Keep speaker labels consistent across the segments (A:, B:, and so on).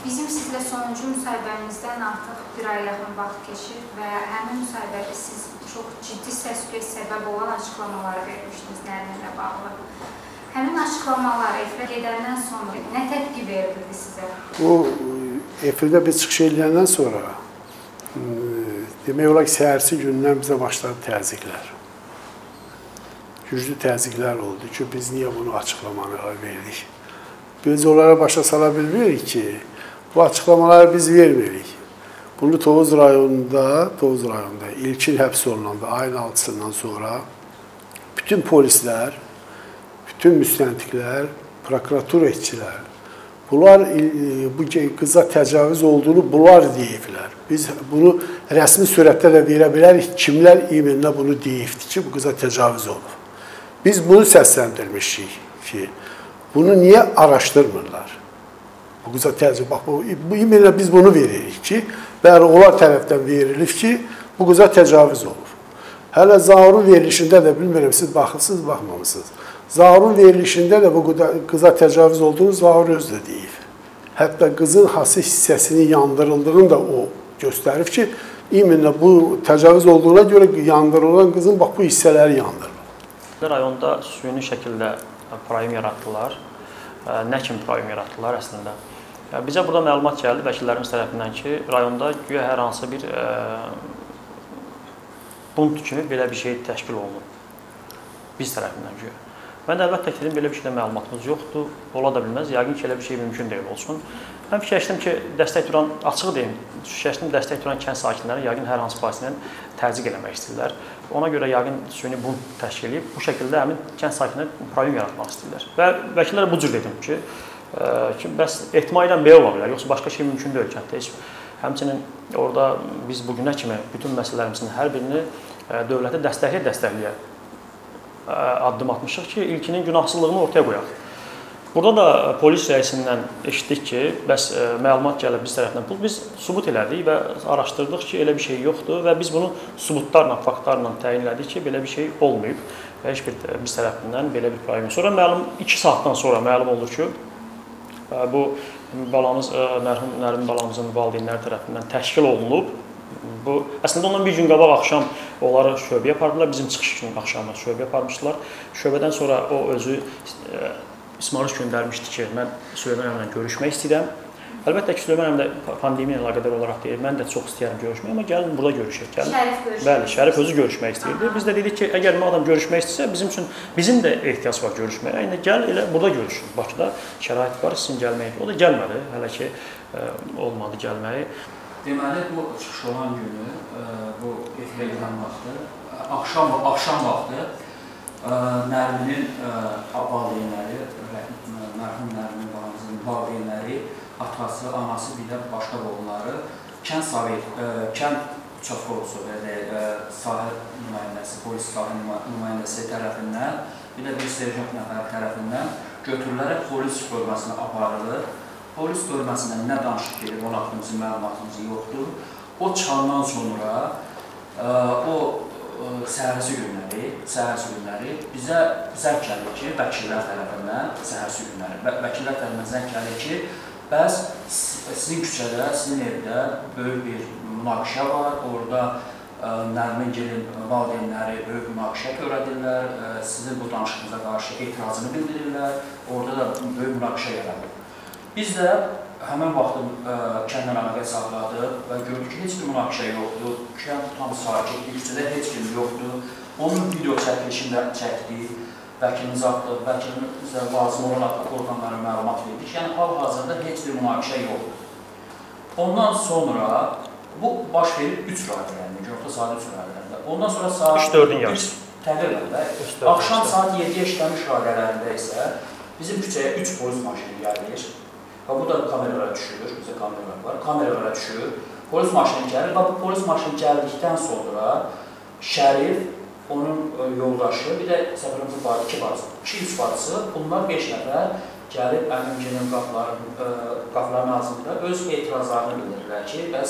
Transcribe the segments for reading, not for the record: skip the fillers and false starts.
A: Bizim sizlə sonuncu müsahibəmizdən artıq bir ay yaxın vaxt keçir və həmin müsahibədə siz çox ciddi səs-küyə səbəb olan açıqlamaları vermişdiniz Nərminlə bağlı. Həmin açıqlamalar efirə gedəndən sonra nə tepki verildi sizə?
B: O efirdə biz çıxış edəndən sonra demək olar ki, səhərsi gündən bizə başladı təzyiqlər. Güclü təzyiqlər oldu ki, biz niyə bunu açıqlamanı verdik? Biz onlara başa sala bilmirik ki, bu açıqlamaları biz vermirik. Bunu Tovuz rayonunda ilkin həbs olunanda ayın 6-sından sonra bütün polislər, bütün müstəntiqlər, prokuratur etçilər, bunlar bu qıza təcavüz olduğunu bunlar deyiblər. Biz bunu rəsmi surətdə də verə bilərik, kimlər imeninə bunu deyibdir ki, bu qıza təcavüz olub. Biz bunu səsləndirmişik ki, bunu niyə araşdırmırlar? Bu qıza təcavüz, bax, bu imeninə biz bunu veririk ki, bəli, onlar tərəfdən verilib ki, bu qıza təcavüz olub. Hələ Zaurun verilişində də, bilmirəm, siz baxırsınız, baxmamışsınız. Zaurun verilişində də bu qıza təcavüz olduğunu Zaur özü də deyib. Hətta qızın hası hissəsinin yandırıldığını da o göstərib ki, imeninə bu təcavüz olduğuna görə yandırılan qızın bax bu hissələri yandırılır.
C: Rayonda süni şəkildə proyum yaratdılar. Nə kimi proyum yaratdılar əslində? Bizə burada məlumat gəldi vəkillərimiz tərəfindən ki, rayonda güya hər hansı bir bunt kimi belə bir şey təşkil olunub. Biz tərəfindən güya. Mən də əlbəttə dedim, belə bir şeydə məlumatımız yoxdur, ola da bilməz, yəqin ki, elə bir şey mümkün deyil olsun. Mən fikirləşdim ki, dəstək duran, açıq deyim, fikirləşdim dəstək duran kənd sakinləri yəqin hər hansı vasitədən təzyiq eləmək istəyirlər. Ona görə yəqin süni bunt təşkil edib, bu şəkildə həmin kənd sakinləri proyum yaratmaq istəyirlər. Və vəkillərə bu cür dedim ki, bəs ehtimal edən belə ola bilər, yoxsa başqa şey mümkün deyil kənddə heç. Həmçinin orada biz bugünə kimi bütün məsələlərimizin hər birini dövlətə dəstəkləyə addım atmışıq ki, ilkinin günahsızlığını ortaya qoyaq. Burada da polis rəisindən eşitdik ki, bəs məlumat gəlib biz tərəfindən pul, biz sübut elədik və araşdırdıq ki, elə bir şey yoxdur və biz bunu sübutlarla, faktlarla təyin elədik ki, belə bir şey olmayıb və heç bir biz tərəfindən belə bir proyum. Sonra 2 saatdan sonra məlum olur ki, bu balamız, mərhum Nərmin balamızın valideynləri tərəfindən təşkil olunub. Bu, əslində ondan bir gün qabaq axşam onları şöbəyə apardılar, bizim çıxış üçün axşamı şöbəyə aparmışdılar. Şöbədən sonra o özü İsmarış göndərmişdi ki, mən Süleyman əmrlə görüşmək istəyirəm. Əlbəttə ki, Süleyman əmrlə pandemiya ilə əlaqədar olaraq deyir, mən də çox istəyərəm görüşmək, amma gəlin burada görüşək.
A: Şərif görüşmək.
C: Bəli, Şərif özü görüşmək istəyirdi. Biz də dedik ki, əgər bu adam görüşmək istəyirsə, bizim də ehtiyac var görüşməyə. Yəni, gəl elə burada görüşün. Bakıda şərait var, sizin gəlməyə. O da gəlmədi, hələ ki, olmadı gəlməyi.
D: Deməli, bu çıxış olan günü, bu efirə gedən vaxtı, axşam vaxtı Nərminin valideynləri, mərhum Nərmin balamızın valideynləri, atası, anası, bir də başqa qohumları kənd uçaqforusu və sahə nümayəndəsi, polis sahə nümayəndəsi tərəfindən, bir də bir serjant nəfər tərəfindən götürülərək polis bölməsinə aparılır. Polis bölməsində nə danışıq gedir, onun haqqında bizim məlumatımız yoxdur. O çıxandan sonra o səhərsi günləri bizə zəng gəlir ki, vəkillər tərəfindən zəng gəlir ki, bəs sizin küçədə, sizin evdə böyük bir münaqişə var, orada Nərmin gelin valideynləri böyük münaqişə törədirlər, sizin bu danışığınıza qarşı etirazını bildirirlər, orada da böyük münaqişə yaradır. Biz də həmən vaxtı kəndən əlaqə saxladıq və gördük ki, heç bir münaqişə yoxdur, kənd tam sakitdir, küçədə heç kim yoxdur. Onun video çəkilişini də çəkdik, vəkilimizi atdıq, vəkilimizə lazım olan orqanlara məlumat verdik. Yəni, hal-hazırda heç bir münaqişə yoxdur. Ondan sonra, bu baş verir 3 radiyələrində, günorta saat 3 radiyələrində. Ondan sonra saat
C: 3-4-ün yarısı.
D: Təqribən, axşam saat 7-yə işləmiş radiyələrində isə bizim küçəyə 3 polis maşını gəlir. Bu da kameralara düşür, bizə kameralar var, kameralara düşür, polis maşını gəlir və bu polis maşını gəldikdən sonra Şərif, onun yoldaşı, bir də səfərimizin var, 2 bacısı, bunlar 5 nəfər gəlib əmimcinin qapıların ağzında öz etirazlarını bildirirlər ki, bəs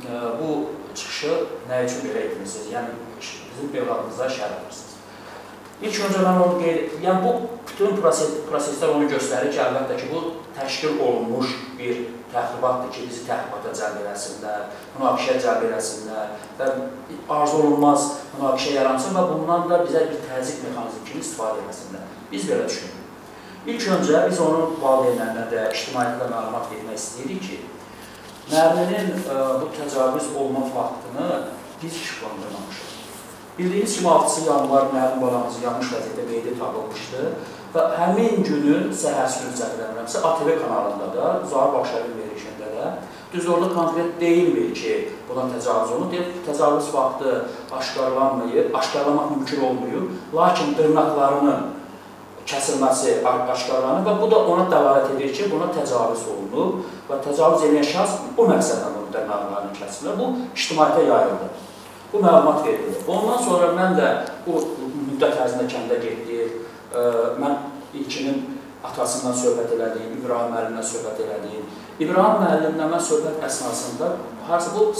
D: bu çıxışı nə üçün belə etmişsiniz, yəni bizim evladımıza şər edirsiniz. İlk öncə mən onu yəni bu bütün proseslər onu göstərir ki, əlbəttə ki, bu təşkil olunmuş bir təxribatdır ki, bizi təxribata cəlb eləsinlər, münaqişəyə cəlb eləsinlər və arzu olunmaz münaqişə yaransın və bundan da bizə bir təzyiq mexanizmi kimi istifadə eləsinlər. Biz belə düşünürük. İlk öncə biz onun valideynlərinə də, ictimaiyyətlə məlumat vermək istəyirik ki, müəllimin bu təcavüz olma faktını biz işıqlandırmamışıq. Bildiyiniz kimi 6 yanvar müəllim balamızı yanlış vəziyyətdə qeydə tapılmışdı və həmin günü səhər sürü cəhəlləmirəmsə ATV kanalında da, Zahir Baxşəvin verişində də düz orada konkret deyilmir ki, buna təcavüz olunur. Təcavüz faktı aşkarlamaq mümkün olmuyor, lakin dırnaqlarının kəsilməsi aşkarlanır və bu da ona dəlalət edir ki, buna təcavüz olunub və təcavüz edən şəxs bu məqsədlə bu dırnaqlarını kəsilir. Bu ictimaiyyətə yayıldı. Bu məlumat verilir. Ondan sonra mən də bu müddət ərzində kəndə getdim. Mən ilkinin atasından söhbət elədim, İbrahim müəllimlə söhbət elədim. İbrahim müəllimlə mən söhbət əsnasında, harası bu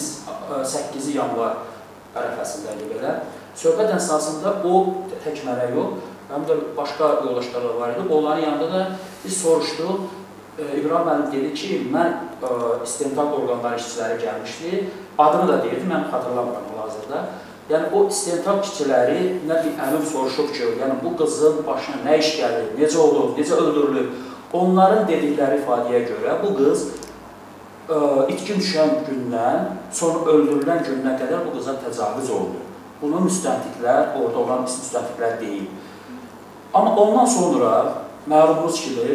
D: 8 yanvar ərəfəsində belə, söhbət əsnasında o tək mənə yox, həm də başqa yoldaşlarla var idi. Onların yanında da biz soruşduq. İbrahim müəllim dedi ki, mən istintaq orqanları işçiləri gəlmişdi. Adını da deyirdi, mən xatırlamıram hal-hazırda. Yəni, o istintaq işçiləri nə bir əmim soruşub ki, yəni bu qızın başına nə iş gəlir, necə olub, necə öldürülüb. Onların dedikləri ifadəyə görə bu qız itkin düşən gündən, sonra öldürülən gününə qədər bu qıza təcavüz olunur. Bunu müstəntiqlər, orada olan müstəntiqlər deyil. Amma ondan sonra məlumunuz kimi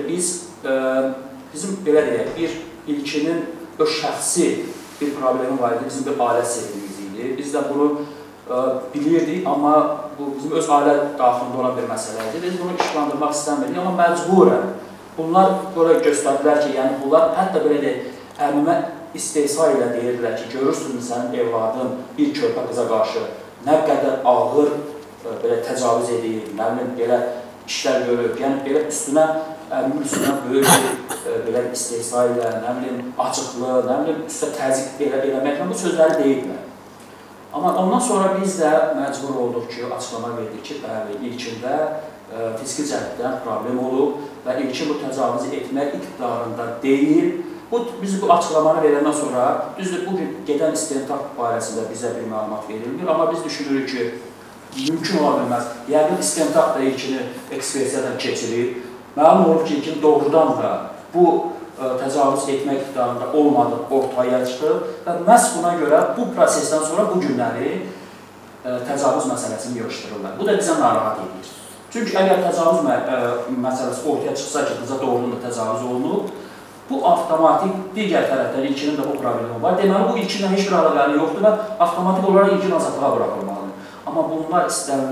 D: bizim belə deyək, bir ilkinin öz şəxsi bir problemi var idi, bizim bir ailə sevgimiz idi. Biz də bunu bilirdik, amma bu bizim öz ailə daxilində olan bir məsələ idi. Biz bunu işlandırmaq istəmirdik, amma məcburən. Bunlar böyle göstərdilər ki, yəni bunlar hətta belə deyək, əmimə istehsa ilə deyirdilər ki, görürsün sənin evladın bir körpə qıza qarşı nə qədər ağır belə təcavüz edir, nə bilim belə işlər görür, yəni belə üstünə, əmimin üstünə böyük belə istehsa ilə, nə bilim açıqlı, nə bilim üstə təzyiq eləməklə bu sözləri deyirlər. Amma ondan sonra biz də məcbur olduq ki, açıqlama verdik ki, bəli, ilkində fiziki cəhətdən problem olub və ilkin bu təcavüzü etmək iqtidarında deyil. Biz bu açıqlamanı verəndən sonra, düzdür, bugün gedən istintaq barəsində bizə bir məlumat verilmir, amma biz düşünürük ki, mümkün ola bilməz. Yəqin istintaq da ilkini ekspersiyadan keçirir. Məlum olub ki, ilkin doğrudan da bu təcavüz etmək iqtidarında olmadığı ortaya çıxır və məhz buna görə bu prosesdən sonra bu günləri təcavüz məsələsini yığışdırırlar. Bu da bizə narahat edir. Çünki əgər təcavüz məsələsi ortaya çıxsa ki, qıza doğrudan da təcavüz olunub, bu avtomatik digər tərəfdən ilkinin də bu problemi var. Deməli, bu ilkinlə heç bir əlaqəli yoxdur və avtomatik olaraq ilkin azadlığa buraxılmalıdır. Amma bunlar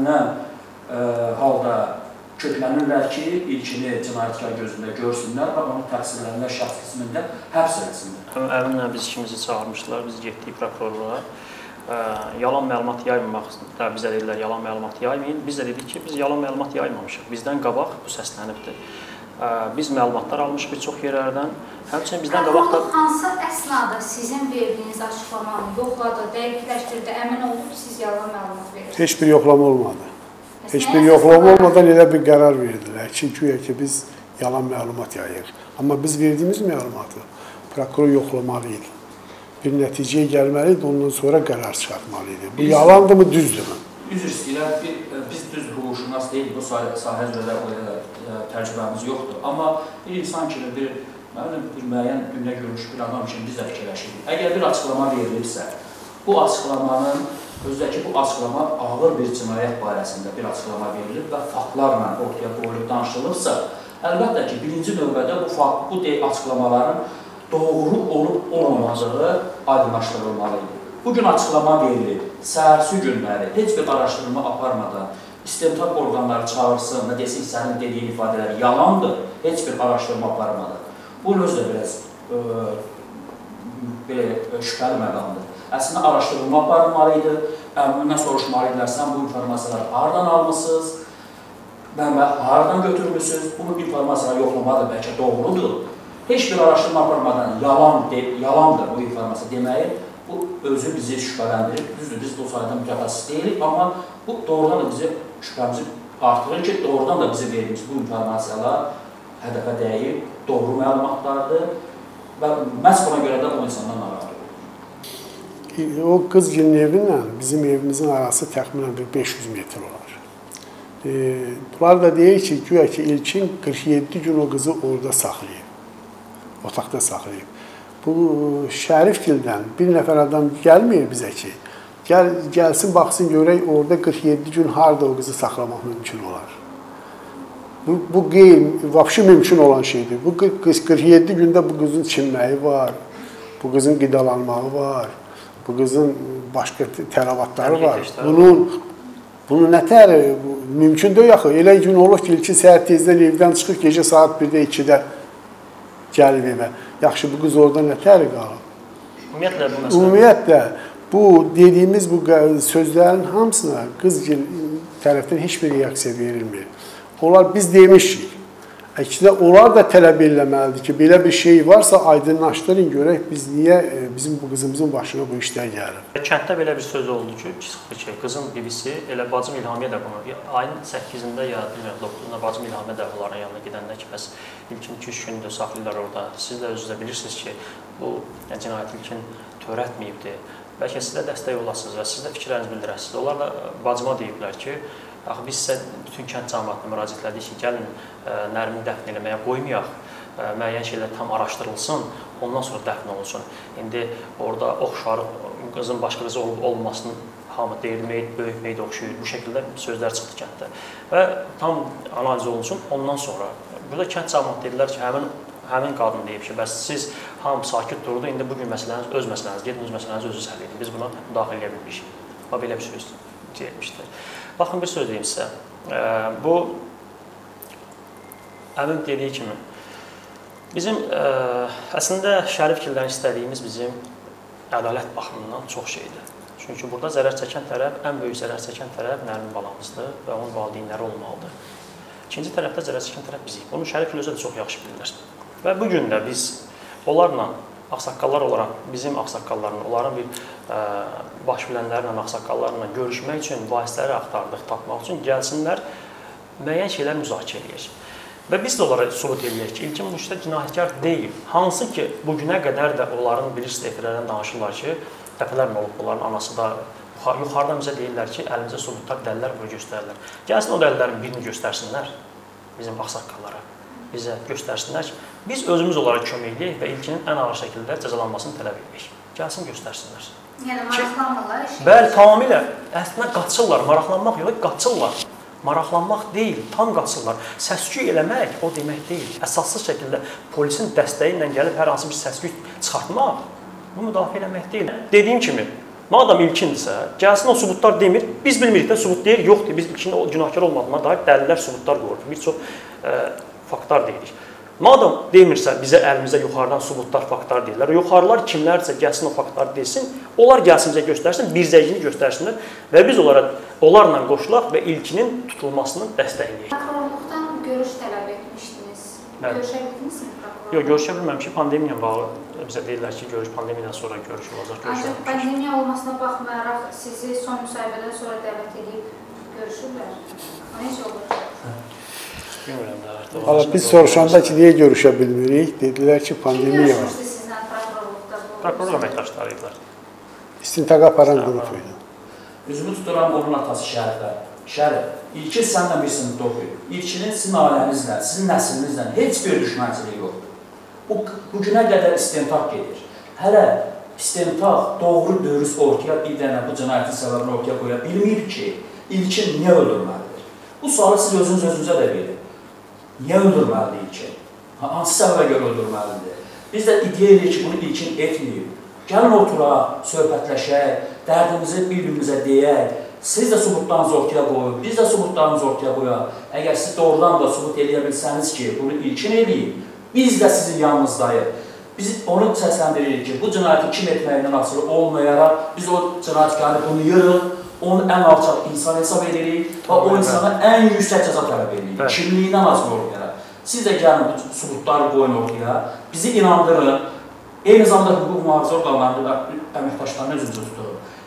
D: istənilən halda köklənirlər ki, ilkini cinayətkar gözündə görsünlər və onu təqsirlənirlər şəxs qismində həbs edilsinlər.
C: Əminlə biz ikimizi çağırmışdılar, biz getdik prokurorluğa. Yalan məlumat yaymamaq da bizə dedilər, yalan məlumat yaymayın. Biz də dedik ki, biz yalan məlumat yaymamışıq. Bizdən qabaq bu səslənibdir. Biz məlumatlar almışıq bir çox yerlərdən. Həmçinin bizdən qabaq da...
A: Hansı əsnada sizin verdiyiniz açıqlamanı yoxladı, dəqiqləşdirdi, əmin oldu ki, siz yalan məlumat verirsiniz?
B: Heç bir yoxlama olmadı. Heç bir yoxlama olmadan elə bir qərar verdilər ki, güya ki, biz yalan məlumat yayırıq. Amma biz verdiyimiz məlumatı prokuror yoxlamalı idi. Bir nəticəyə gəlməli idi, ondan sonra qərar çıxartmalı idi. Bu yalandır mı, düzdür mü?
D: Üzr istəyirəm, biz düz hüquqşünas deyil, bu sahə üzrə təcrübəmiz yoxdur. Amma bir insan kimi, bir müəyyən dünya görmüş bir adam kimi biz də fikirləşirik. Əgər bir açıqlama verilirsə, bu açıqlamanın, özdəki bu açıqlama ağır bir cinayət barəsində bir açıqlama verilir və faktlarla ortaya qoyulub danışılırsa, əlbəttə ki, birinci növbədə bu açıqlamaların doğru olub-olmadığı aydınlaşdırılmalıydı. Bugün açıqlama verilir, səhərsi günləri heç bir araşdırma aparmadan istintaq orqanları çağırsın və desin sənin dediyin ifadələr yalandır, heç bir araşdırma aparmadan. Bu özü də biraz şübhəli məqamdır. Əslində araşdırma aparmalıydı, əmrindən soruşmalıydılar, sən bu informasiyaları haradan almışsınız və haradan götürmüşsünüz, bu informasiyaları yoxlamadır, bəlkə doğrudur. Heç bir araşdırma aparmadan yalandır bu informasiya deməyi, bu özü bizi şübhələndirir. Düzdür, biz bu sayədə mütəxəssis deyilik, amma bu doğrudan da bizi şübhəmizi artırır ki, doğrudan da bizim verdiyimiz bu informasiyalar hədəfə dəyib, doğru məlumatlardır və məhz buna görə də o insandan narahat olur.
B: O qızgilin evinlə bizim evimizin arası təxminən 500 metr olar. Bunlar da deyir ki, güya ki İlkin 47 gün o qızı orada saxlayıb, otaqda saxlayıb. Bu Şərifgildən bir nəfər adam gəlmir bizə ki, gəlsin, baxsın, görək orada 47 gün harada o qızı saxlamaq mümkün olar. Bu vəbşi mümkün olan şeydir. Bu 47 gündə bu qızın çinməyi var, bu qızın qidalanmağı var, bu qızın başqa tələbatları var. Bunun nətər mümkün deyil axı. Elə gün olur ki, ilkin səhər tezdən evdən çıxıb, gecə saat 1-də, 2-də gəlib evə. Yaxşı, bu qız orada nətər qalır? Ümumiyyətlə, bu dediyimiz bu sözlərin hamısına qızgil tərəfdən heç bir reaksiya verilmir. Onlar biz demişik. Əksinə, onlar da tələb eləməlidir ki, belə bir şey varsa aydınlaşdırın, görək biz niyə bizim bu qızımızın başına bu işlər gəlir.
C: Kənddə belə bir söz oldu ki, qızın bibisi, elə bacım İlhamiyə də bunu, ayın 8-də ya 9-da bacım İlhamiyə də onların yanına gedəndə ki, bəs ilkin 2-3 gündür saxlayırlar orada. Siz də özünüzdə bilirsiniz ki, bu cinayət ilkin törətməyibdir. Bəlkə siz də dəstək olasınız və siz də fikirlərinizi bildirəsiniz. Onlar da bacıma deyiblər ki, axı biz sizə bütün kənd cəmiyyətinə müraciət etdik ki, gəlin Nərmini dəfn eləməyə qoymayaq, müəyyən şeylər tam araşdırılsın, ondan sonra dəfn olunsun. İndi orada oxşar qızın başqa qızı olmasını hamı deyir, böyük meyd oxşuyur, bu şəkildə sözlər çıxdı kənddə. Və tam analiz olunsun, ondan sonra. Burada kənd cəmiyyəti dedilər ki, həmin qadın deyib ki, bəs siz hamı sakit durdu, indi bugün məsələniz, öz məsələniz, gedin öz məsələnizi özünüz həll edin, biz buna müdaxilə edə bilmişik. Belə bir söz deyilmişdir. Baxın, bir söz deyim sizə. Bu, əmim dediyi kimi, bizim əslində Şərifgildən istədiyimiz bizim ədalət baxımından çox şeydir. Çünki burada zərər çəkən tərəf, ən böyük zərər çəkən tərəf Nərmin balamızdır və onun valideynləri olmalıdır. İkinci tərəfdə zərər çəkən tərəf bizik. Bunu Şərifgil özü də çox yaxşı bilirlər. Və bugün də biz onlarla, ağsaqqallar olaraq, bizim ağsaqqallarla, onların bir baş bilənlərlə, ağsaqqallarla görüşmək üçün vasitələri axtardıq, tapmaq üçün gəlsinlər, müəyyən şeylər müzakirə edək. Və biz də onlara sübut edək ki, ilkin müştə cinayətkar deyil. Hansı ki, bugünə qədər də onların bilirsiniz, efirlərdən danışırlar ki, dəfələrlə olub, onların anası da yuxarıdan bizə deyirlər ki, əlimizə sübutlar, dəlillər bunu göstərirlər. Gəlsin o dəlillərin birini göstərsinlər bizim ağsaqqallara, bizə göstərsinlər ki, biz özümüz onlara kömək edək və ilkinin ən ağır şəkildə cəzalanmasını tələb edək. Gəlsin göstərsinlər.
A: Yəni, maraqlanmırlar işin?
C: Bəli, tamamilə. Əslində qaçırlar, maraqlanmaq yox, qaçırlar. Maraqlanmaq deyil, tam qaçırlar. Səsküy eləmək o demək deyil. Əsassız şəkildə polisin dəstəyi ilə gəlib hər hansı bir səsküy çıxartmaq, bu müdafiə eləmək deyil. Dediyim kimi, madam ilkindirsə, gəlsin o sübutlar demir, biz bilmirik də sübut deyir, yoxdur, biz ilkinin günahkar olmadığına dair dəlillər, sübutlar qoyuruq. Bir çox faktlar deyirik. Madam demirsə, bizə əlimizə yuxarıdan sübutlar, faktlar deyirlər. Yuxarılar kimlərdirsə gəlsin o faktlar desin, onlar gəlsin bizə göstərsin, birzəcini göstərsinlər və biz onlarla qoşulaq və ilkinin tutulmasını dəstəkləyək.
A: Prokurorluqdan görüş tələb etmişdiniz. Görüşə bildinizmi prokurorluqdan?
C: Yox, görüşə bilməmişik. Pandemiya bağlı bizə deyirlər ki, ancaq sonra görüş olacaq.
A: Ancaq pandemiya olmasına baxmayaraq sizi son müsahibədən sonra dəvət edib görüşürlər. O necə olur?
C: Bilmirəm də.
B: Biz soruşanda ki, niyə görüşə bilmirik? Dedilər ki, pandemiya var.
A: Kim görüşmüşdü sizlə prokurorluqda?
C: Prokurorluq əməkdaşlarıydılar.
B: İstintaqa aparan qrup idi.
D: Üzümü tuturam onun atası Şərifə. Şərif, İlkin sənlə bir sinifdə oxuyur. İlkinin sizin ailənizlə, sizin nəslinizlə heç bir düşmənçiliyi yoxdur. Bu günə qədər istintaq gedir. Hələ istintaq doğru dürüst ortaya bir dənə bu cinayətin səbəbini ortaya qoya bilmir ki, İlkin niyə öldürməlidir? Bu sualı siz özünüzə də verin. Niyə öldürməlidir İlkin? Hansı səbəbə görə öldürməlidir? Biz də iddia edirik ki, bunu İlkin etməyib. Gəlin oturaq, söhbətləşək, dərdimizi bir-birimizə deyək. Siz də sübutlarınızı ortaya qoyun, biz də sübutlarımızı ortaya qoyaq. Əgər siz doğrudan da sübut eləyə bilsəniz ki, bunu İlkin eləyib, biz də sizin yanınızdayıq. Biz onu səsləndiririk ki, bu cinayəti kim etməyindən asılı olmayaraq, biz o cinayətkarı bunu yığırıq, onu ən alçaq insan hesab edirik və o insana ən yüksək cəza tələb edirik. Kimliyindən asılı olmayaraq. Siz də gəlin bu sübutları qoyun ortaya, bizi inandırın. Eyni zamanda hüquq mühafizə orqanlarında əməkdaşlarına üzrə tutur.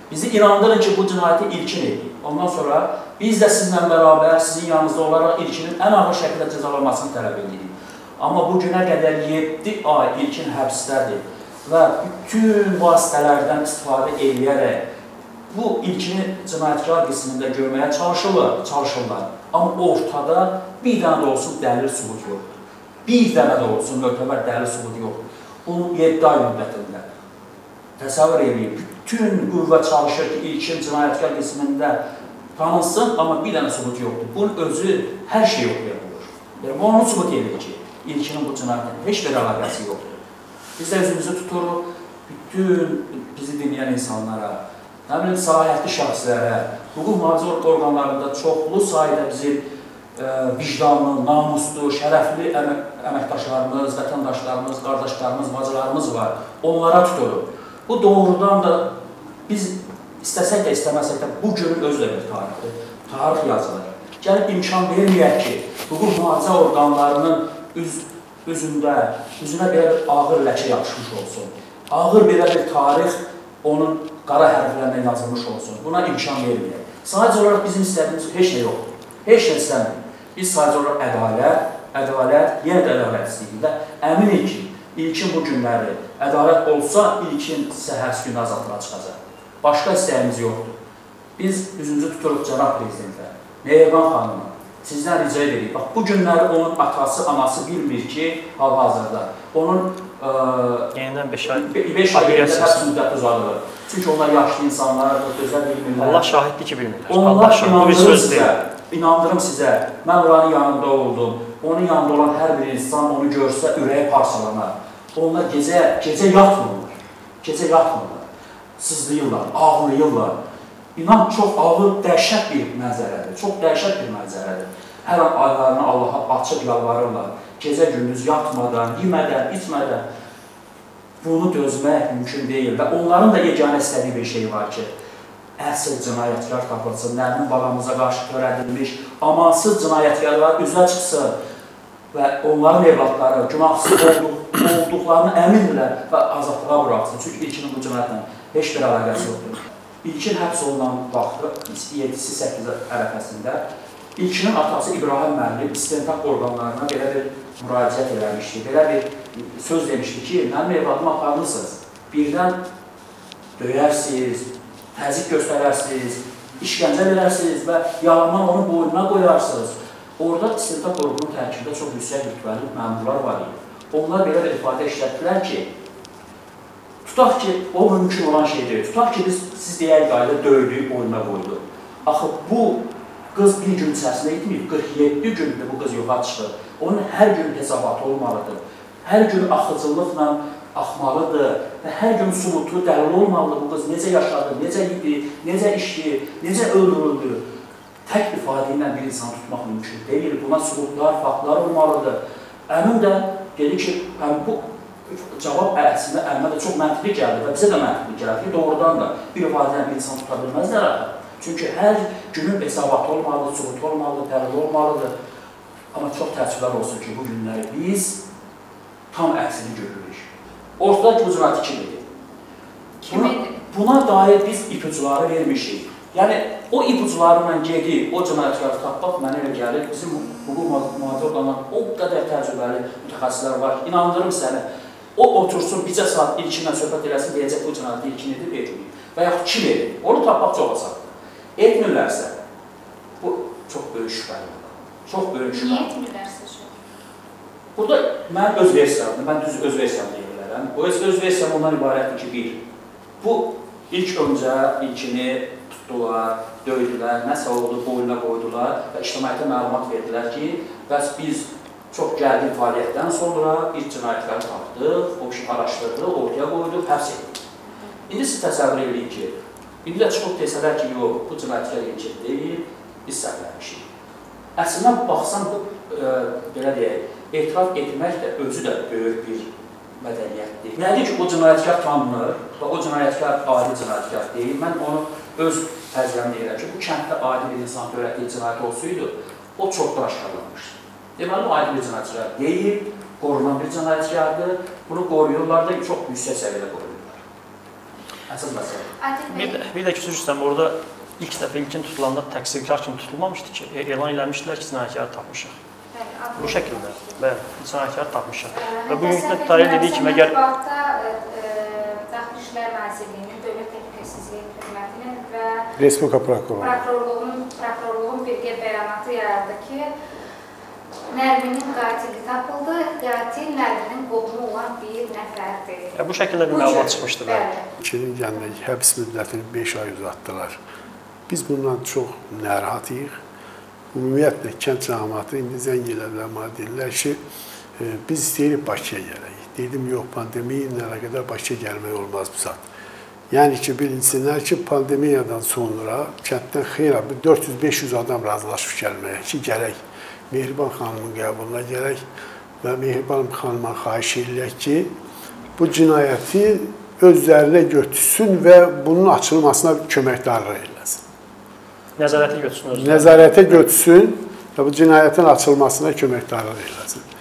D: Bizi inandırın ki, bu cinayəti ilkin etdik. Ondan sonra biz də sizinlə bərabər, sizin yanınızda olaraq ilkinin ən ağır şəkildə cəzalanmasını tələb edirik. Amma bu günə qədər 7 ay ilkin həbsdədir və bütün vasitələrdən istifadə edərək bu ilkini cinayətkar qismində görməyə çalışırlar. Amma ortada bir dənə də olsun dəlil sübut yoxdur. Bir dənə də olsun mötəbər dəlil sübut yoxdur. Bunun 7 ay müddətində. Təsəvvür edin, bütün qüvvə çalışır ki, ilkin cinayətkar qismində tanınsın, amma bir dənə sübut yoxdur. Bunun özü hər şey yoxdur. Yəni, bu onu sübut edir ki, ilkinin bu cinayətlə heç bir əlaqəsi yoxdur. Biz də özümüzü tuturuq, bütün bizi dinləyən insanlara, nə bilim, səlahiyyətli şəxslərə, hüquq mühafizə orqanlarında çoxlu sayıda bizim vicdanlı, namuslu, şərəfli əməkdaşlarımız, vətəndaşlarımız, qardaşlarımız, bacılarımız var. Onlara tuturuq. Bu doğrudan da biz istəsək də, istəməsək də bu günün özü də bir tarixdir. Tarix yazılır. Gəlib imkan verməyək ki, hüquq mühafizə orqanlarının üzünə belə bir ağır ləkə yapışmış olsun. Ağır belə bir tarix onun qara hərflərlə yazılmış olsun. Buna imkan verməyək. Sadəcə olaraq bizim istədiyimiz heç nə yoxdur. Heç nə istəmirik. Biz sadəcə olaraq ədalət, yenə də ədalət istəyikdə əminik ki, ilkin bu günləri ədalət olsa, ilkin səhərsi günü azadlığa çıxacaq. Başqa istəyimiz yoxdur. Biz üzümüzü tuturuq cənab prezidentə, Mehriban xanıma, sizdən rica edirik. Bax, bu günləri onun atası, anası bilmir ki, hal-hazırda. Onun 5 ay həbs müddəti uzadılır. Çünki onlar yaşlı insanlardır, dözə bilmirlər.
C: Allah şahiddir ki, bilmirlər.
D: Onlar inandırım sizə, mən oranın yanında oldum. Onun yanında olan hər bir insan onu görsə, ürəyi parsalanar. Onlar gecə yatmırlar. Gecə yatmırlar. Sızlayırlar, ağlayırlar. İnan, çox ağır, dəhşət bir mənzərədir. Çox dəhşət bir mənzərədir. Hər an aylarını Allaha açıb yalvarırlar. Gecə gündüz yatmadan, yemədən, içmədən bunu dözmək mümkün deyil. Və onların da yeganə istədiyi bir şey var ki, əsl cinayətkar tapılsın, Nərmin balamıza qarşı törədilmiş, amansız cinayətkarlar üzə çıxsın və onların evlatları günahsız olduqlarını əmindirlər və azadlığa buraxsın. Çünki ilkinin bu cinayətlə heç bir əlaqəsi yoxdur. İlkin həbs olunan vaxtı 7-8 ərəfəsində İlkinin atası İbrahim müəllim istintaq orqanlarına belə bir müraciət eləmişdi. Belə bir söz demişdi ki, mənim evladımı aparmışsınız. Birdən döyərsiniz, təzik göstərərsiniz, işgəncə verərsiniz və yalandan onun boynuna qoyarsınız. Orada istintaq orqanının tərkibində çox yüksək rütbəli məmurlar var idi. Onlar belə bir ifadə işlətdilər ki, tutaq ki, o mümkün olan şey deyil. Tutaq ki, siz deyək qayda döydüyü boynuna qoydu. Axı, bu qız bir gün içərisində itməyib, 47 gündür bu qız yoxa çıxır. Onun hər gün hesabatı olmalıdır. Hər gün axıcılıqla axmalıdır və hər gün sübutu dəlil olmalıdır. Bu qız necə yaşadı, necə yedi, necə işdi, necə öldürüldü. Tək ifadə ilə bir insan tutmaq mümkün deyil. Buna sübutlar, faktlar olmalıdır. Əmin də dedi ki, bu cavab əslində əlimə də çox məntiqli gəldi və bizə də məntiqli gəldi ki, doğrudan da bir ifadə ilə bir insan tuta bilməzlər axı. Çünki hər günün hesabatı olmalıdır, sübut olmalıdır, dəlil olmalıdır. Amma çox təəssüflər olsun ki, bu günləri biz tam əksini görürük. Ortada bu cinayəti kim edir? Buna dair biz ipucuları vermişik. Yəni, o ipucularla gedib, o cinayətkarı tapmaq mənə elə gəlir. Bizim hüquq mühafizə orqanlarında o qədər təcrübəli mütəxəssislər var. İnandırım səni, o otursun, bircə saat ilkinlə söhbət eləsin, deyəcək o cinayəti ilkin edib, etməyib. Və yaxud kim edir? Onu tapmaq çox asandır. Etmirlərsə, bu çox böyük şübhəlidir. Çox böyük şübhəlidir.
A: Niyə etmirlərsə çox?
D: Burada mən öz versiyamdır, mən düz öz versiyamı deyə bilərəm. O öz versiyam ondan ibarətdir ki, bir, bu ilk öncə ilkini tutdular, döydülər, nəsə oldu, boynuna qoydular və ictimaiyyətə məlumat verdilər ki, bəs biz çox gərgin fəaliyyətdən sonra bir cinayətləri tapdıq, o işi araşdırdıq, ortaya qoyduq, həbs etdik. İndi siz təsəvvür edirik ki, İndi də çıxıb desələr ki, yox, bu cinayətkar ilkin deyil, biz səhvləmişik. Əslində, baxsan, bu, belə deyək, etiraf etmək də özü də böyük bir mədəniyyətdir. Nədir ki, o cinayətkar tanınır və o cinayətkar adi cinayətkar deyil. Mən onu öz təcrübəmdə deyirəm ki, bu kənddə adi bir insan törətdiyi cinayət olsaydı, o çoxdur aşkarlanmışdır. Deməli, o adi bir cinayətkar deyil, qorunan bir cinayətkardır. Bunu qoruyurlar da çox yüksək səviyyədə qoruyurlar. Əsas məsələ.
A: Adil bəy,
C: Bir də ki, üzrüstəm, orada ilkin tutulanda təqsirkar kimi tutulmamışdı ki, elan eləmişdilər ki, cinayətkarı tapmışıq. Bu şəkildə, bəli, cinayətkarı tapmışıq. Və bu gün tarih dediyi kimi, əgər...
A: Daxili İşlər Nazirliyinin, Dövlət Təhlükəsizlik Xidmətinin və
B: Respublika
A: prokurorluğun birgə bəyanatı yayıldı ki, Nərminin qatili tapıldı, qatil Nərminin qohumu olan bir nəfərdir.
C: Bu şəkildə bir məlumat çıxmışdı.
B: İkinin gəlmək həbs müddətini 5 ay uzatdılar. Biz bundan çox narahatıyıq. Ümumiyyətlə, kənd cəmaatı indi zəng elədilər, mənə deyirlər ki, biz istəyirik Bakıya gələk. Dedim, yox, pandemiya ilə əlaqədar Bakıya gəlmək olmaz bu saat. Yəni ki, bilinsinlər ki, pandemiyadan sonra kənddən xeyra 400-500 adam razılaşıb gəlməyə ki, gələk. Mehriban xanımın qəbuluna gələk və Mehriban xanıma xahiş edilək ki, bu cinayəti öz üzərinə götürsün və bunun açılmasına köməkdarlıq eləsin.
C: Nəzarətə götürsün özünə.
B: Nəzarətə götürsün və bu cinayətin açılmasına köməkdarlıq eləsin.